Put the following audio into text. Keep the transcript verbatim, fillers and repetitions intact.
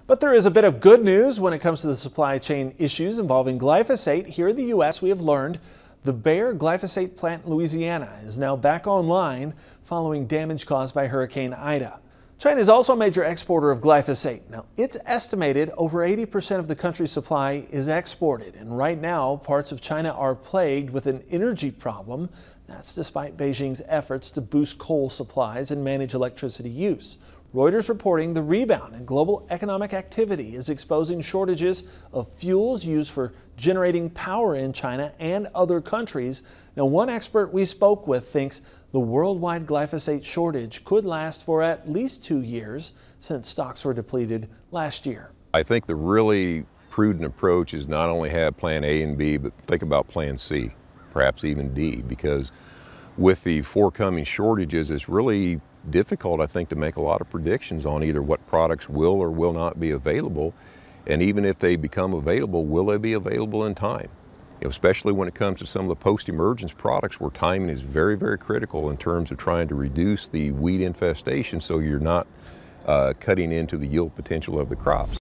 But there is a bit of good news when it comes to the supply chain issues involving glyphosate. Here in the U S, we have learned the Bayer glyphosate plant in Louisiana is now back online following damage caused by Hurricane Ida. China is also a major exporter of glyphosate. Now, it's estimated over eighty percent of the country's supply is exported. And right now, parts of China are plagued with an energy problem. That's despite Beijing's efforts to boost coal supplies and manage electricity use. Reuters reporting the rebound in global economic activity is exposing shortages of fuels used for generating power in China and other countries. Now, one expert we spoke with thinks the worldwide glyphosate shortage could last for at least two years since stocks were depleted last year. I think the really prudent approach is not only have plan A and B, but think about plan C, perhaps even D, because with the forthcoming shortages, it's really difficult, I think, to make a lot of predictions on either what products will or will not be available. And even if they become available, will they be available in time? You know, especially when it comes to some of the post-emergence products where timing is very, very critical in terms of trying to reduce the weed infestation so you're not uh, cutting into the yield potential of the crops.